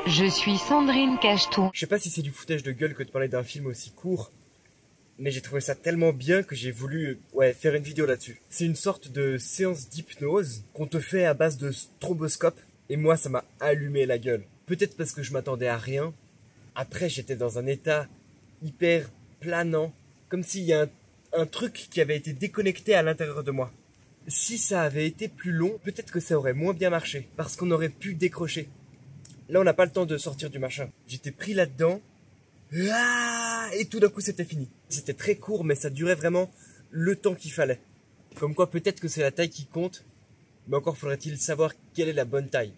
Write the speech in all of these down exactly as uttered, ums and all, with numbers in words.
Je suis Sandrine Cacheton. Je sais pas si c'est du foutage de gueule que de parler d'un film aussi court, mais j'ai trouvé ça tellement bien que j'ai voulu ouais, faire une vidéo là-dessus. C'est une sorte de séance d'hypnose qu'on te fait à base de stroboscope, et moi ça m'a allumé la gueule. Peut-être parce que je m'attendais à rien. Après j'étais dans un état hyper planant, comme s'il y a un, un truc qui avait été déconnecté à l'intérieur de moi. Si ça avait été plus long, peut-être que ça aurait moins bien marché, parce qu'on aurait pu décrocher. Là, on n'a pas le temps de sortir du machin. J'étais pris là-dedans. Ah, et tout d'un coup, c'était fini. C'était très court, mais ça durait vraiment le temps qu'il fallait. Comme quoi, peut-être que c'est la taille qui compte, mais encore faudrait-il savoir quelle est la bonne taille.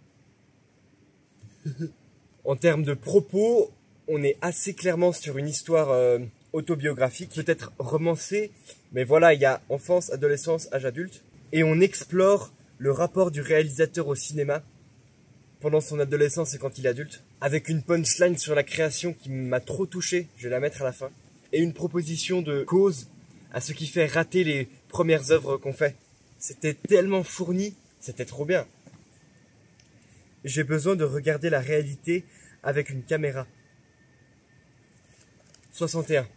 En termes de propos, on est assez clairement sur une histoire euh, autobiographique, peut-être romancée, mais voilà, il y a enfance, adolescence, âge adulte, et on explore le rapport du réalisateur au cinéma pendant son adolescence et quand il est adulte, avec une punchline sur la création qui m'a trop touché, je vais la mettre à la fin, et une proposition de cause à ce qui fait rater les premières œuvres qu'on fait. C'était tellement fourni, c'était trop bien. J'ai besoin de regarder la réalité avec une caméra. soixante et un.